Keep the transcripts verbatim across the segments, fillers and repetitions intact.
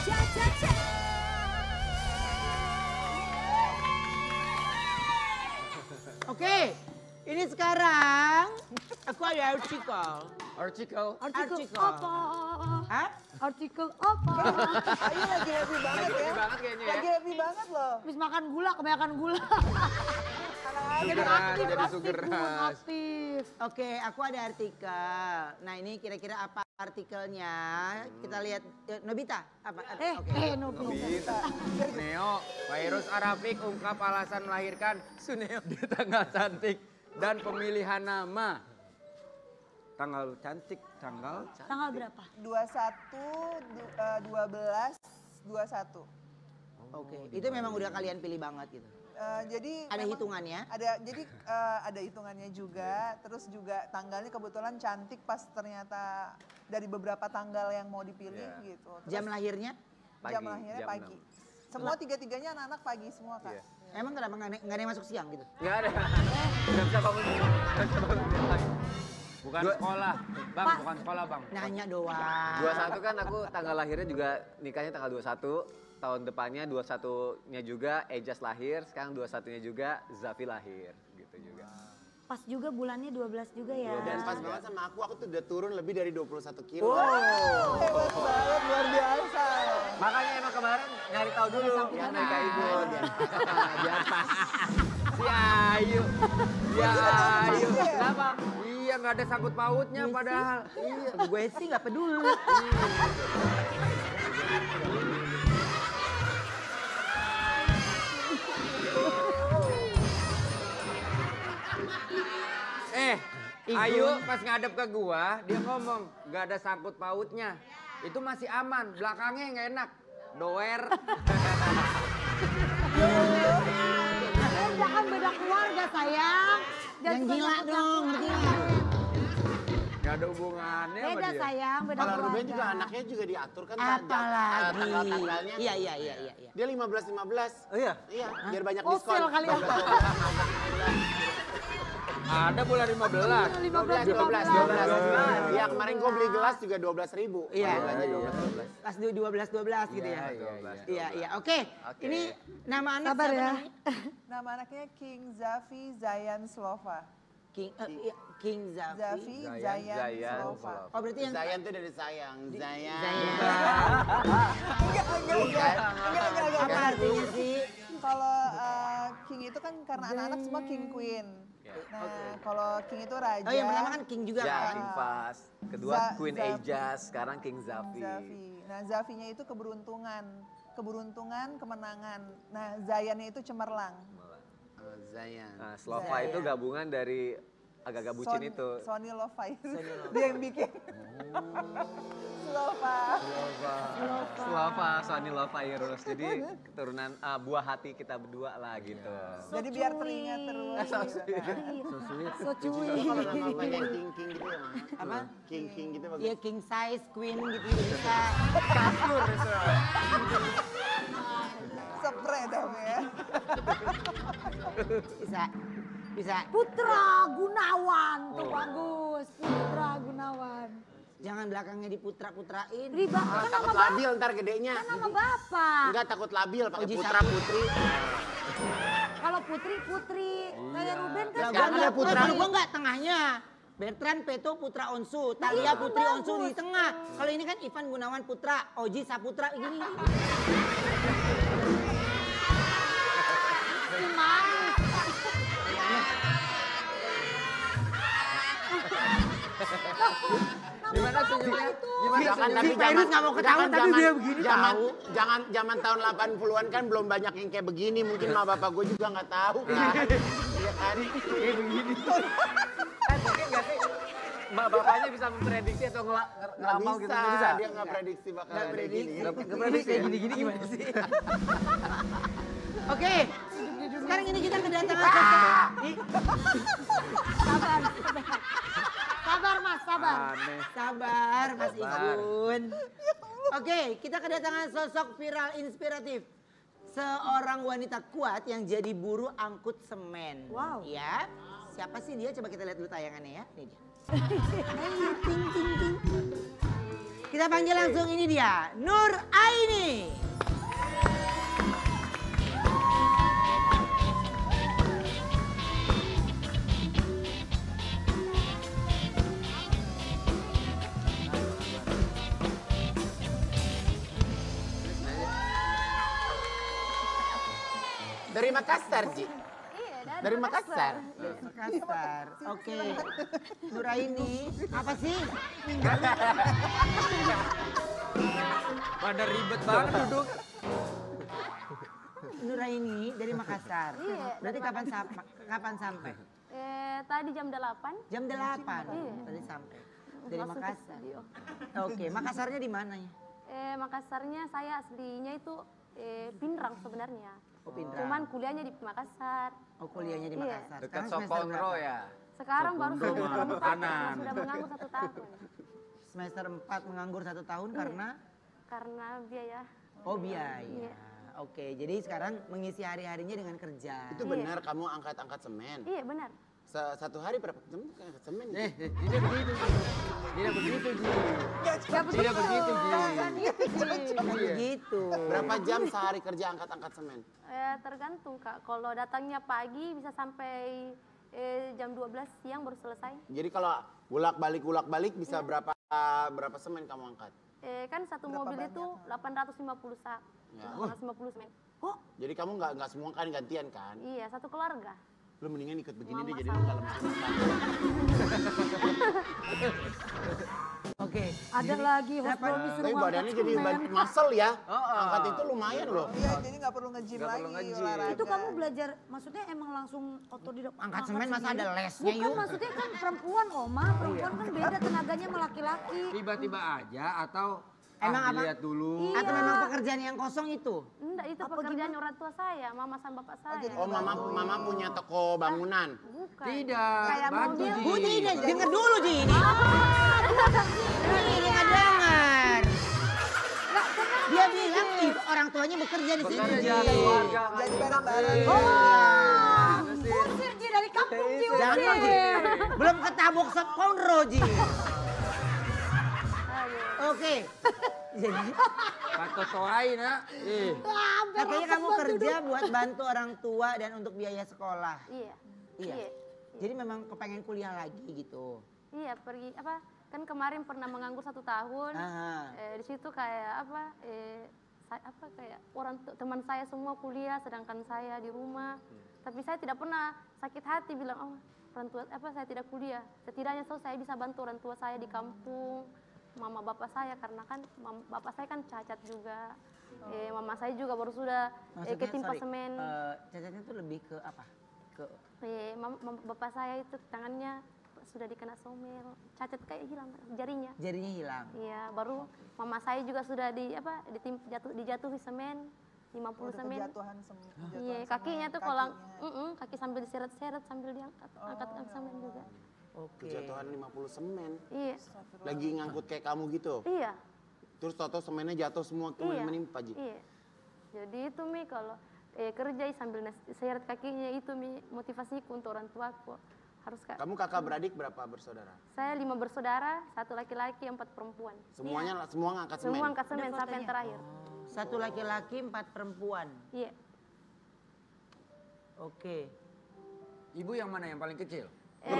Cha cha cha. Oke, ini sekarang aku ada artikel. Artikel. Artikel Artikel. apa? Hah? Artikel apa? Ayu lagi happy banget Lagi ya. happy banget kayaknya ya. Lagi happy banget loh. Habis makan gula, kebanyakan gula. Sugeran, jadi aktif, sugeran. aktif. Oke, aku ada artikel. Nah ini kira-kira apa artikelnya? Kita lihat. Eh, Nobita, apa? Eh, Oke. eh, no, no. Bisa. Neo, Virus Arafik ungkap alasan melahirkan Suneo di tanggal cantik dan pemilihan nama. Tanggal cantik, tanggal cantik. Tanggal berapa? dua puluh satu, du- eh, dua belas, dua puluh satu. Oke, itu memang udah kalian pilih banget gitu. Eh, jadi Ada memang hitungannya? Ada, jadi eh, ada hitungannya juga. Terus juga tanggalnya kebetulan cantik pas ternyata dari beberapa tanggal yang mau dipilih Iya. gitu. Terus Jam lahirnya? jam Pagi, lahirnya jam pagi. enam. Semua tiga-tiganya anak-anak pagi semua kak. Iya. Emang kenapa nggak ada- nggak ada yang masuk siang gitu? Nggak ada. Nggak bisa bangun. Nggak bisa bangun dia lagi. Bukan Dua- sekolah, bang, Pak. bukan sekolah bang. Nanya doang. dua puluh satu kan aku tanggal lahirnya juga nikahnya tanggal dua puluh satu. Tahun depannya dua puluh satunya juga Ejas lahir, sekarang dua puluh satunya juga Zafi lahir gitu juga. Pas juga bulannya dua belas juga ya. Dan pas banget sama aku, aku tuh udah turun lebih dari dua puluh satu kilo. Hebat banget, luar biasa. Makanya emang kemarin nyari tahu dulu. Ya mereka ibu, dia biar pas. Si Ayu, si Ayu. Kenapa? Iya nggak ada sangkut pautnya padahal. Iya, gue sih nggak peduli. Eh, Igun. Ayu pas ngadep ke gua, dia ngomong nggak ada sangkut pautnya. Itu masih aman, belakangnya yang nggak enak. Doer. Eh, jangan beda keluarga sayang. Yang suka gila nyebut dong, yang ngerti keluarga. nggak? Nggak ada hubungannya sama Beda dia. sayang, beda Kalau keluarga. Ruben juga anaknya juga diatur kan ta- jam- Apalagi. eh, tanggal-tanggalnya. Iya, iya, iya, iya. iya. Dia lima belas lima belas. Oh iya? Iya, biar banyak Oh, diskon. sale kali ya. Ada bulan lima belas. lima belas, dua belas, dua belas. belas. Iya, kemarin gue beli gelas juga dua belas ribu. Iya. Belanja dua belas. Pas dua belas dua belas gitu ya. Iya, Iya, iya. Oke. Oke. Ini nama anak Sabar siapa ya. namanya? Nama anaknya King Zafi Zayan Slova. King eh, iya, King Zafi. Zafi Zayan, Zayan, Zayan Slova. Oh, berarti yang Zayan tuh dari sayang. Zayan. Zayan. Enggak, enggak, enggak. Enggak, enggak, enggak. Apa artinya sih? Kalau eh, King itu kan karena anak-anak semua King Queen. Nah, kalau King itu raja. Oh, yang pertama kan King juga Ya, kan? King Fas. Kedua Za- Queen Zafi. Ejas, sekarang King King Zafi. Zafi. Nah, Zafinya itu keberuntungan. Keberuntungan, kemenangan. Nah, Zayannya itu cemerlang. Oh, Zayan. Nah, Slova itu gabungan dari agak-agak bucin Son- itu. Sony Lovai. Dia yang bikin. Slova. Slova, Sony Lovairus. Jadi keturunan uh, buah hati kita berdua lah gitu. Jadi biar teringat terus. So gitu kan. So cuy. Kalau nama yang King King gitu ya, Mama? Apa? King King gitu bagus. Iya, king size, queen gitu juga bisa. Kasur itu. Spray dong ya. Bisa. Bisa. Putra Gunawan tuh bagus. Putra Gunawan. Jangan belakangnya diputra-putrain. Riba, kan nama Takut bapak. labil ntar gedenya. Kan nama bapak. Enggak takut labil pakai Uji putra sapi. putri. Kalau Putri, Putri. Kayak Ruben kan Lah, Sekarang gua ada enggak, putra. kalau gua enggak tengahnya. Bertrand Peto Putra Onsu, Talia iya, Putri bagus. Onsu di tengah. Kalau ini kan Ivan Gunawan Putra, Oji Saputra gini. si manis. Gimana senyumnya? Gimana Enggak kan, senyumnya? tapi Si Virus nggak mau ketawa, enggak kan, tapi zaman- dia begini zaman, tahu. Jangan zaman tahun delapan puluhan kan belum banyak yang kayak begini. Mungkin mah bapak gue juga nggak tahu kan. Iya kan? Kayak begini. Eh mungkin gak sih mbak bapaknya bisa memprediksi atau ngela- Nggak ngeramal bisa, gitu? Nggak bisa? dia nggak prediksi bakal Nggak ada prediksi. gini. Nggak- nggak Ini prediksi kayak ya? gini-gini gimana sih? Oke, sekarang ini kita kedatangan sosok. Ih, Sabar, sabar. Sabar mas, sabar. Aneh. Sabar Mas Sabar. Igun. Oke, kita kedatangan sosok viral inspiratif. Seorang wanita kuat yang jadi buruh angkut semen. Wow. Ya, siapa sih dia? Coba kita lihat dulu tayangannya ya. Ini dia. Ting, ting, ting. kita panggil langsung ini dia, Nur Aini. Dari Makassar, Ji. Iya, Dari Makassar. Makassar, oke. Nur Aini, apa sih? Pada ribet banget duduk. Nur Aini dari Makassar. Iya, Berarti kapan sampai? Kapan sampai? Eh, tadi jam delapan. Jam delapan. Iya. Tadi sampai. Dari Langsung ke Makassar. studio. Oke, Makassarnya di mana ya? Eh, Makassarnya saya aslinya itu eh, Pinrang sebenarnya. Oh, Pinrang. Cuman kuliahnya di Makassar. Oh, kuliahnya di Iya. Makassar. Dekat Sekarang semester Sokonro berapa? ya. Sekarang baru Sokondo semester mah empat, kanan. sudah menganggur satu tahun. Semester empat menganggur satu tahun Iya. karena Karena biaya. oh biaya. Iya. Oke, jadi sekarang mengisi hari-harinya dengan kerja. Itu benar kamu angkat-angkat semen. Iya benar. Se- Satu hari berapa jam angkat semen? Eh, eh, tidak begitu, Ji. Tidak begitu, Ji. Gak Tidak begitu, Ji. Bukan begitu. Berapa jam sehari kerja angkat-angkat semen? Eh, tergantung kak. Kalau datangnya pagi bisa sampai eh, jam dua belas siang baru selesai. Jadi kalau bulak-balik bulak-balik bisa berapa berapa semen kamu angkat? Eh, kan satu Berapa mobil banyak? itu delapan ratus lima puluh sak. Ya. delapan ratus lima puluh semen. Oh, Jadi kamu nggak nggak semua kan gantian kan? Iya, satu keluarga. Lu mendingan ikut begini Mama deh jadi sama. lu nggak lemes-lemes banget. oke. Ada lagi host Berapa- Romi suruh Tapi angkat badannya jadi semen. ban- muscle ya. Angkat itu lumayan loh. Iya, jadi nggak perlu nge-gym Nggak lagi perlu nge-gym. olahraga. Itu kamu belajar, maksudnya emang langsung otodidak Angkat semen masa ada lesnya Bukan, yuk? maksudnya kan perempuan, Oma. Perempuan kan beda tenaganya sama laki-laki. Tiba-tiba aja atau Emang ah, apa? dilihat dulu. Iya. Atau memang pekerjaan yang kosong itu? Enggak, itu pekerjaan orang tua saya, mama sama bapak saya. Oh mama mama punya toko bangunan. Bukan. Tidak, Kayak bantu, mobil. Ji. Bu, tidak, denger dulu Ji ini. Ini dengar dengar. Dia bilang ih, orang tuanya bekerja di sini. Bekerja, Ji. keluarga, Jadi bareng-bareng. Oh, usir Ji dari kampung Ji, Jangan usir. Ji. Belum ketabok sekonro Ji. Oke. Jadi Kata toai nak. Eh, katanya kamu kerja buat bantu orang tua dan untuk biaya sekolah. Iya. Iya. Iya. Jadi memang kepengen kuliah lagi gitu. Iya, pergi apa? Kan kemarin pernah menganggur satu tahun. Aha. Eh, di situ kayak apa? Eh, sa- apa kayak orang tu- teman saya semua kuliah, sedangkan saya di rumah. Tapi saya tidak pernah sakit hati bilang, oh orang tua apa saya tidak kuliah. Setidaknya so saya bisa bantu orang tua saya di kampung, mama bapak saya karena kan mam- bapak saya kan cacat juga. Eh, mama saya juga baru sudah eh, ketimpa sorry, semen. eh, cacatnya tuh lebih ke apa? Ke Eh, mam- mam- bapak saya itu tangannya sudah dikena somel, cacat kayak hilang jarinya. jarinya hilang. Iya, baru mama saya juga sudah di apa ditim, jatuh dijatuhi semen lima puluh Udah semen. kejatuhan sem- kejatuhan Iya, semen, kakinya tuh kalau kakinya. mm-mm, kaki sambil diseret-seret sambil diangkat, angkat angkat semen juga. Oke. Kejatuhan lima puluh semen. Iya. Lagi ngangkut kayak kamu gitu. Iya. Terus toto semennya jatuh semua ke Iya. menimpa Ji. Iya. Jadi itu Mi kalau eh, kerja sambil nas- seret kakinya itu Mi motivasiku untuk orang tuaku. Harus Kak. Kamu kakak beradik berapa bersaudara? Saya lima bersaudara, satu laki-laki, empat perempuan. Semuanya semua ngangkat semen. Semua angkat semen sampai yang terakhir. Satu laki-laki, empat perempuan. Iya. Oke. ibu yang mana yang paling kecil? Eh,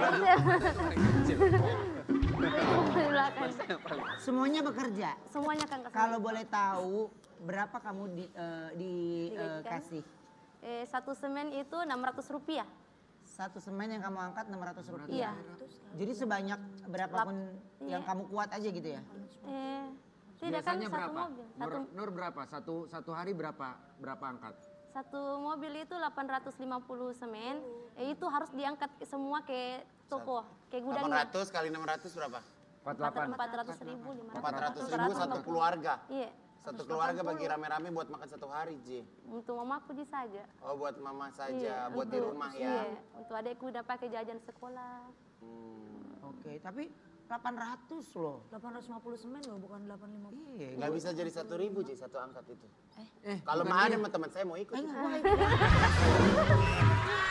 belakang. Semuanya bekerja. Semuanya kan kesana. Kalau boleh tahu berapa kamu di, eh, Digajikan? dikasih? Eh, satu semen itu enam ratus rupiah. Satu semen yang kamu angkat enam ratus rupiah. Iya. Jadi sebanyak berapapun Lap- yang iya. kamu kuat aja gitu ya? Eh, tidak kan Biasanya satu berapa? mobil. Nur, Satu, Nur berapa? Satu satu hari berapa berapa angkat? satu mobil itu delapan ratus lima puluh semen. Eh, itu harus diangkat ke semua ke toko, ke delapan gudangnya. ratus kali enam ratus berapa? empat puluh delapan. Empat ratus ribu, lima empat ratus ribu satu keluarga. Iya, Satu keluarga bagi rame-rame buat makan satu hari Ji. untuk mamaku ji saja. Oh buat mama saja, Iya, buat di untuk- rumah Iya, ya. untuk adekku udah pakai jajan sekolah. Hmm. Oke, tapi delapan ratus loh. delapan ratus lima puluh semen loh, bukan delapan ratus lima puluh. Iya. Nggak bisa jadi satu ribu Ji satu angkat itu. Eh, Kalau bukan mau ada dia. sama teman saya mau ikut.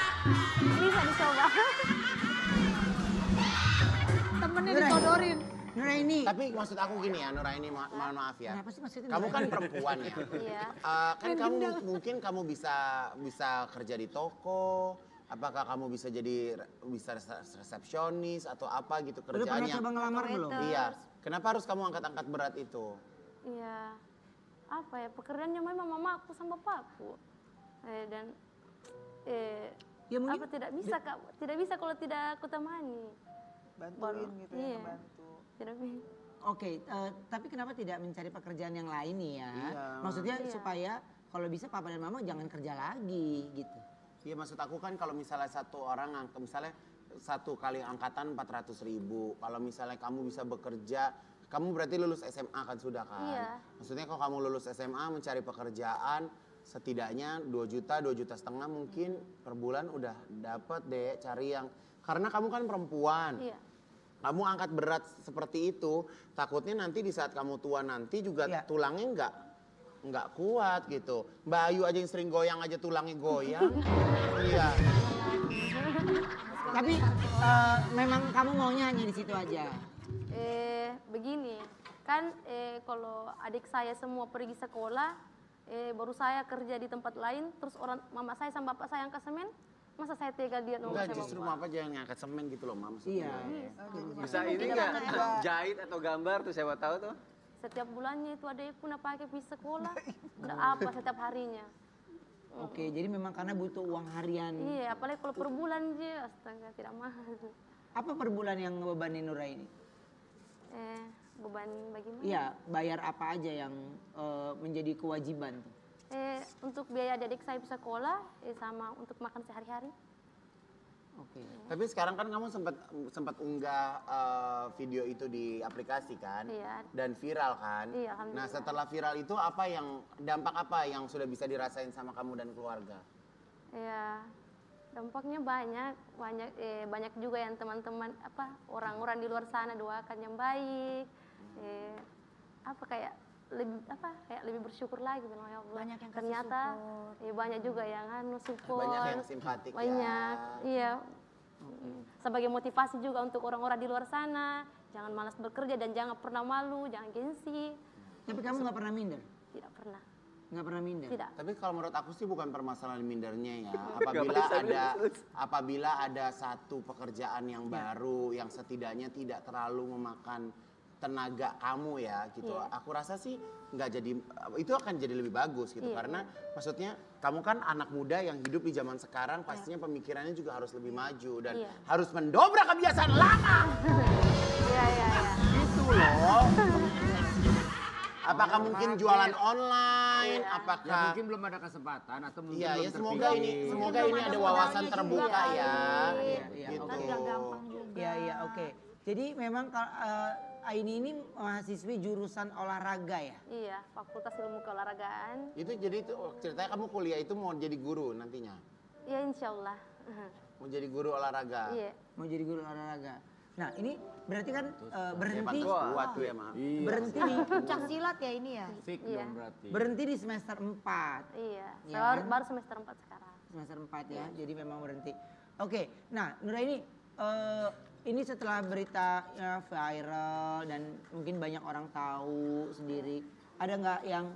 Bisa dicoba. Temennya Beneran? ditodorin. Nuraini. Tapi maksud aku gini ya, Nuraini, ma mohon maaf ya. Kenapa sih maksudnya Kamu kan Nuraini? perempuan ya. Iya. Eh, kan kamu mungkin kamu bisa bisa kerja di toko. Apakah kamu bisa jadi bisa resepsionis atau apa gitu Udah pernah kerjaannya? coba ngelamar belum? Iya. Kenapa harus kamu angkat-angkat berat itu? Iya. Apa ya, pekerjaannya memang mamaku sama bapakku. Eh, dan eh Ya mungkin apa tidak bisa Kak, tidak bisa kalau tidak aku temani. Bantuin gitu ya, Iya. bantu. Tidak bisa. Oke, eh, tapi kenapa tidak mencari pekerjaan yang lain nih ya? Iya. Maksudnya Iya. supaya kalau bisa papa dan mama jangan kerja lagi gitu. Iya maksud aku kan kalau misalnya satu orang angkat misalnya satu kali angkatan empat ratus ribu. Kalau misalnya kamu bisa bekerja, kamu berarti lulus S M A kan sudah kan? Iya. Maksudnya kalau kamu lulus S M A mencari pekerjaan setidaknya dua juta, dua juta setengah mungkin per bulan udah dapat deh cari yang karena kamu kan perempuan. Iya. Kamu angkat berat seperti itu, takutnya nanti di saat kamu tua nanti juga Iya. tulangnya enggak nggak kuat gitu. Mbak Ayu aja yang sering goyang aja tulangnya goyang. Iya. Tapi eh, memang kamu maunya hanya di situ aja. Eh, begini, kan eh, kalau adik saya semua pergi sekolah, eh, baru saya kerja di tempat lain, terus orang mama saya sama bapak saya yang ke semen, masa saya tega dia nunggu Enggak saya justru bawa? apa jangan ngangkat semen gitu loh Mam. Iya. Bisa ini nggak jahit atau gambar tuh siapa tahu tuh. Setiap bulannya itu adikku nak pakai pergi sekolah, udah apa setiap harinya. Oke, jadi memang karena butuh uang harian. Iya, apalagi kalau per bulan aja, astaga tidak mahal. Apa per bulan yang ngebebani Nuraini? Eh, beban bagaimana? Iya, bayar apa aja yang eh, menjadi kewajiban tuh? Eh, untuk biaya adik saya bisa sekolah, eh, sama untuk makan sehari-hari. Oke. Tapi sekarang kan kamu sempat sempat unggah eh, video itu di aplikasi kan? Iya. Dan viral kan? Iya, alhamdulillah. Nah setelah viral itu apa yang dampak apa yang sudah bisa dirasain sama kamu dan keluarga? Ya, dampaknya banyak, banyak eh, banyak juga yang teman-teman apa orang-orang di luar sana doakan yang baik. Eh, apa kayak lebih apa kayak lebih bersyukur lagi bilang ya Allah. Banyak yang kasih Ternyata support. eh, banyak juga yang anu support. Banyak yang simpatik ya. Banyak, iya. Sebagai motivasi juga untuk orang-orang di luar sana, jangan malas bekerja dan jangan pernah malu, jangan gengsi. Tapi kamu nggak pernah minder? Tidak pernah. Nggak pernah minder? Tidak. Tapi kalau menurut aku sih bukan permasalahan mindernya ya. Apabila ada apabila ada satu pekerjaan yang baru yang setidaknya tidak terlalu memakan tenaga kamu ya gitu. Iya. Aku rasa sih nggak jadi itu akan jadi lebih bagus gitu Iya, karena maksudnya kamu kan anak muda yang hidup di zaman sekarang pastinya pemikirannya juga harus lebih maju dan Iya. harus mendobrak kebiasaan lama. Iya, iya, iya. Gitu loh. Apakah mungkin jualan online? Iya. Apakah Ya mungkin belum ada kesempatan atau mungkin Iya, belum ya semoga terpikir. ini semoga belum ini ada ada modalnya wawasan juga. terbuka ya. Iya, iya, Gitu. oke. Nggak gampang juga. Iya, iya, oke. Jadi memang kal- eh, Aini ini mahasiswi jurusan olahraga ya? Iya, Fakultas Ilmu Keolahragaan. Itu jadi itu oh, ceritanya kamu kuliah itu mau jadi guru nantinya. Ya insya Allah. Mau jadi guru olahraga. Iya. Mau jadi guru olahraga. Nah ini berarti kan eh, Ya, berhenti pantas kuat tuh ya, Ma. Iya. berhenti di Puncak silat ya ini ya. Fik Iya. dong berarti. berhenti di semester empat. Iya. Ya Saya baru, kan? baru semester empat sekarang. Semester empat ya, jadi memang berhenti. Oke, nah Nuraini, eh, ini setelah berita ya, viral dan mungkin banyak orang tahu sendiri, ada nggak yang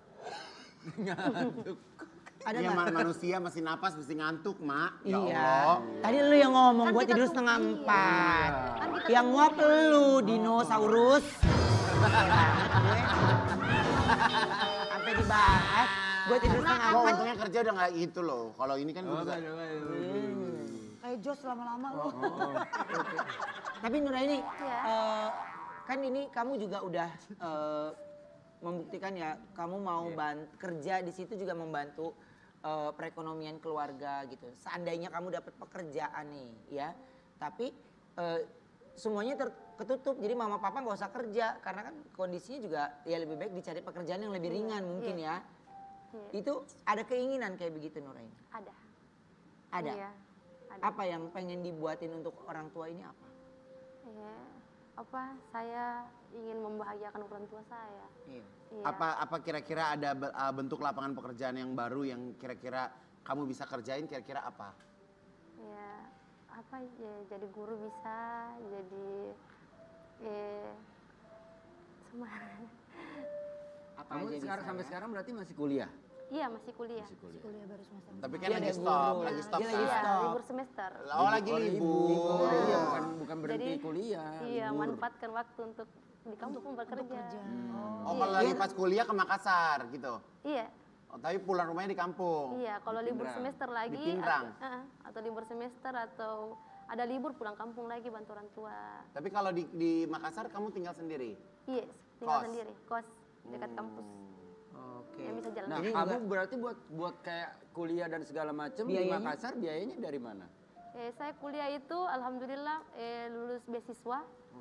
ada Iya, nggak? ma- manusia masih napas mesti ngantuk, Mak. Ya Iya. Allah. Tadi lu yang ngomong, Kan gua kita tidur tunggu, setengah iya. empat. Kan kita Yang tunggu nguap dia. lu, dinosaurus. Gue sampai dibahas, gue tidur setengah Kok empat. untungnya kerja udah nggak gitu loh. Kalau ini kan Oh, juga. aduh, aduh. Kayak Jos lama-lama lu. Tapi Nuraini, Iya. eh, kan ini kamu juga udah eh, membuktikan ya, kamu mau ban- kerja di situ juga membantu eh, perekonomian keluarga gitu. Seandainya kamu dapat pekerjaan nih, ya, tapi eh, semuanya ter- ketutup, jadi mama papa nggak usah kerja karena kan kondisinya juga ya lebih baik dicari pekerjaan yang lebih ringan mungkin ya. Iya. Itu ada keinginan kayak begitu Nuraini? Ada. Ada. Iya. Ada. Apa yang pengen dibuatin untuk orang tua ini apa? Iya. Apa? Saya ingin membahagiakan orang tua saya. Iya. Iya. Apa apa kira-kira ada be- uh, bentuk lapangan pekerjaan yang baru yang kira-kira kamu bisa kerjain kira-kira apa? Ya, apa ya, jadi guru bisa, jadi eh, dia sekarang bisa, sampai ya. sekarang berarti masih kuliah. Iya, masih kuliah. Masih kuliah. Kuliah baru semester. Tapi kan Dia lagi ada stop, guru. lagi stop Dia lagi kan? Iya, stop. libur semester. Oh lagi Oh, libur. Iya, bukan bukan berhenti Jadi, kuliah. Iya, libur. manfaatkan waktu untuk di kampung bekerja. Oh kalau lagi pas kuliah ke Makassar gitu. Iya, Oh, tapi pulang rumahnya di kampung. iya. Kalau Di libur Pindrang. semester lagi, Di Pindrang. atau, uh, atau libur semester atau ada libur pulang kampung lagi bantu orang tua. Tapi kalau di, di Makassar kamu tinggal sendiri? Iya, tinggal Kos? sendiri, kos dekat kampus. Oke. Yang bisa jalan. Nah, Ini kamu juga- berarti buat buat kayak kuliah dan segala macam di Biayanya? Makassar biayanya dari mana? Eh, saya kuliah itu alhamdulillah eh, lulus beasiswa.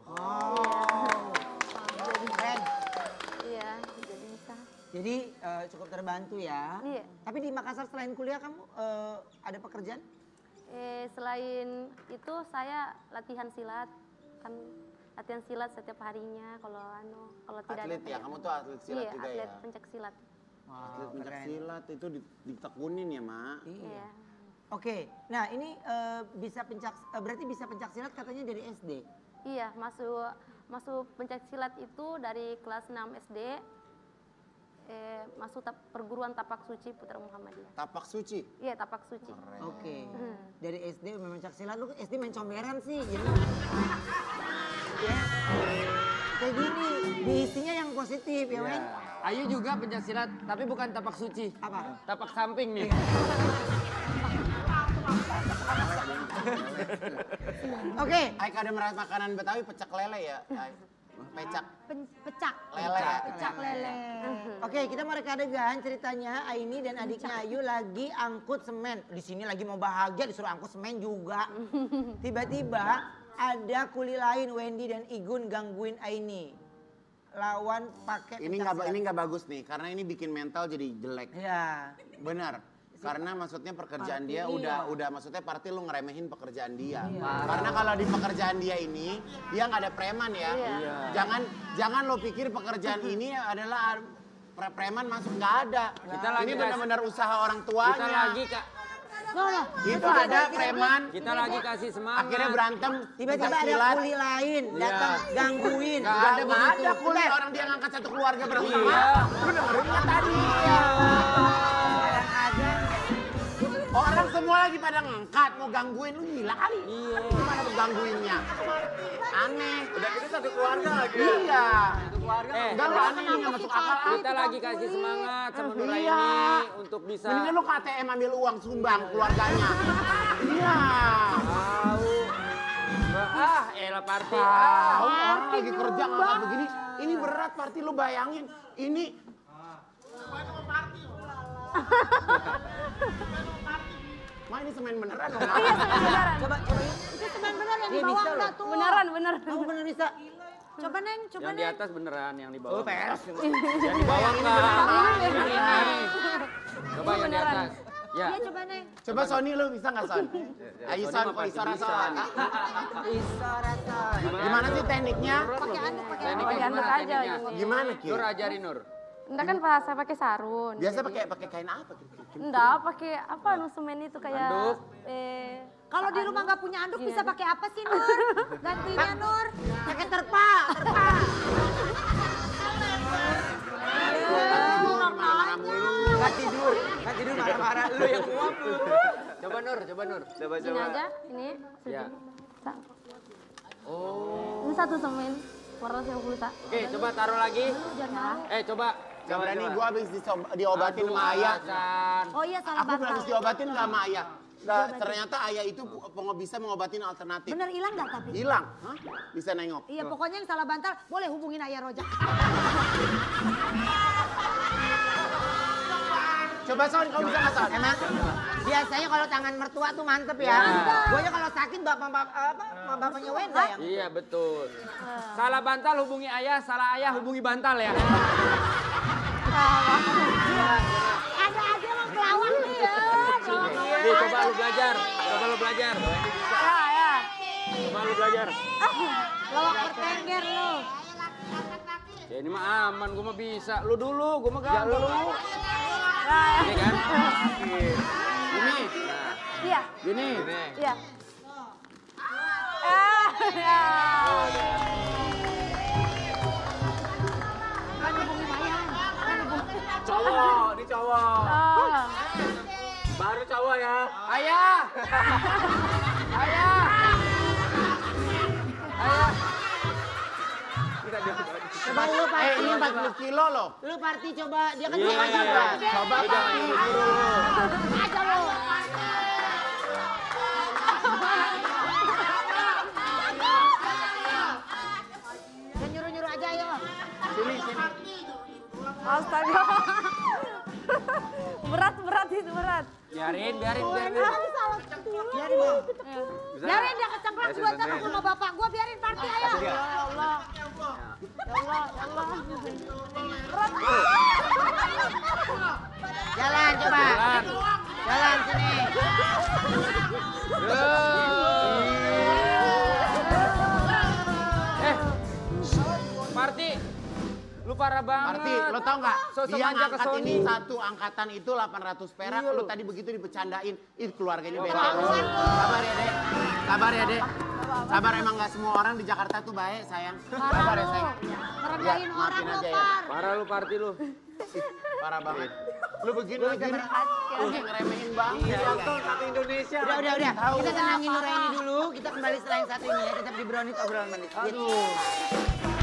Keren. Iya, jadi bisa. Jadi eh, cukup terbantu ya. Iya. Tapi di Makassar selain kuliah kamu eh, ada pekerjaan? Eh, selain itu saya latihan silat, kan latihan silat setiap harinya. Kalau anu, kalau tidak Atlet ada ya, kamu tuh atlet silat iya, juga atlet ya? pencak silat. Atlet pencak silat itu di- ditekunin ya, Mak? Iya. Oke. Nah ini eh, bisa pencak eh, berarti bisa pencak silat katanya dari S D. Iya, masuk masuk pencak silat itu dari kelas enam S D. Eh, masuk tap, perguruan Tapak Suci Putra Muhammadiyah. Tapak suci. Iya, Tapak Suci. Oke. Hmm. Dari S D memang pencak silat, lu S D main comberan sih. Jadi ya. Kayak gini, diisinya yang positif ya, men. Ayu juga pencaksilat, tapi bukan tapak suci. Apa? Tapak samping nih. Oke. Ay kada merasa makanan Betawi pecak lele ya? Ay. Pecak Pen- pecak. lele ya? Pecak lele. Oke, kita mau reka adegan ceritanya Aini dan adiknya Ayu lagi angkut semen. Di sini lagi mau bahagia disuruh angkut semen juga. Tiba-tiba ada kuli lain Wendy dan Igun gangguin Aini. Lawan pakai Ini pencak nggak silat. ini nggak bagus nih, karena ini bikin mental jadi jelek. Ya. Benar. Karena maksudnya pekerjaan Party dia iya. udah udah maksudnya party lu ngeremehin pekerjaan dia. Karena kalau di pekerjaan dia ini dia nggak ada preman ya. Iya. Jangan jangan lo pikir pekerjaan ini adalah pre preman masuk nggak ada. Kita lagi ini kas- benar-benar usaha orang tuanya. Kita lagi kak, Loh, loh. Itu ada preman. kita lagi kasih semangat. Akhirnya berantem. Tiba-tiba pencak ada silat. kuli lain datang gangguin. Nggak ada, nggak ada kuli orang dia ngangkat satu keluarga bersama. Iya. Lu dengerin nggak tadi? Yang ada Orang semua lagi pada ngangkat mau gangguin lu gila kali. Iya. Gimana bergangguinnya? Aneh. Udah gitu satu keluarga lagi. Iya. Satu keluarga. Eh, Enggak lu aneh ini nggak masuk akal. Kita lagi kasih semangat sama Nura Iya. ini untuk bisa Mendingan lu ke A T M ambil uang sumbang keluarganya. Iya. tahu. Ah, elah party. Ah, Ah. orang lagi kerja ngangkat begini. Ini berat party lu bayangin. Ini Ma ini semen beneran dong. Ma. coba coba yuk. Itu teman bener yang di Iya, bawah bisa enggak loh. tuh. Beneran, bener. Kamu bener bisa. Coba Neng, coba Yang di Neng. atas beneran, yang di bawah. Oh, peres. Yang di bawah enggak. Yang ini. Coba yang di atas. Ya. Iya, coba Neng. Coba Sony lu bisa nggak Son? Ayo Sony Son, mah kok pasti isora bisa. Son. Isora Gimana sih tekniknya? Pakai anduk, pakai anduk. Tekniknya Dianduk gimana aja tekniknya? ujungnya. Gimana Ki? Nur ajarin Nur. Enggak kan pas saya pakai sarun. Biasa jadi- pakai pakai kain apa Ki? Enggak, pakai apa nu semen itu kayak Anduk. eh Kalau di rumah nggak punya anduk bisa pakai apa sih Nur? Gantinya Nur. pakai terpa, terpa. Marah-marah mulu. Gak tidur, gak tidur marah-marah lu yang kuap lu. Coba Nur, coba Nur. Coba ini aja, ini. Ya. Sa- Oh. Ini satu semen warna yang pulsa. Oke, coba taruh lagi. Eh, coba. Gak berani coba. gua habis disob- diobatin Aduh, sama ayah. Hasan. Oh iya, salah Aku bantal. habis diobatin nggak sama ayah. Nggak, ternyata ayah itu pengo- bisa mengobatin alternatif. Bener hilang nggak tapi? Hilang, Hah? Bisa nengok. Iya, pokoknya yang salah bantal boleh hubungin Ayah Rojak. Coba Son, kamu bisa nggak Son? Emang biasanya kalau tangan mertua tuh mantep ya. Gua aja kalau sakit bapak bapak apa bapaknya Wenda yang. Iya, betul. Salah bantal hubungi ayah, salah ayah hubungi bantal ya. Ada aja emang pelawak nih ya. Nih, coba lu belajar. Coba lu belajar. Ya, ya. Coba lu belajar. Pelawak bertengger lu. Ya ini mah aman, gua mah bisa. Lu dulu, gua mah gampang. Ini kan? Gini. Iya, Gini. iya. Ah, ya. Kan hubungin Ayah. Kan hubungin. Coba lu Eh Parti. ini empat puluh kilo loh. Lu Parti coba, dia kan Iya, coba iya. coba. Coba Parti. Aja lo. Dia nyuruh-nyuruh aja ayo. Sini sini. Astaga. berat, berat itu berat. Biarin, biarin, biarin. Biarin Bang. Biarin dia keceplosan Ayo, dua jam bantuin. aku sama bapak gua, biarin Parti ayo. Kasih dia. Ya Allah. Ya Allah, ya Allah. Jalan coba. Jalan. Jalan sini. Eh, Parti, lu parah banget. Parti, lo tau nggak? Sosok Dia manja ke ngangkat ini Sony. satu angkatan itu delapan ratus perak. Iya, Lu lu. tadi begitu dibecandain. Ih keluarganya Oh, beda. bagus. Sabar ya dek. Sabar ya dek. Sabar emang nggak semua orang di Jakarta tuh baik sayang. Sabar ya sayang. Merendahin Ya, orang maafin lo, aja ya. Par. Parah lu Parti lu. Parah banget. Lu begini lagi. Lu kayak ngeremehin banget. Iya, Untung satu Indonesia. Udah, udah, udah. Kita tenangin Nuraini dulu. Kita kembali setelah yang satu ini ya. Tetap di Brownies obrolan manis. Aduh.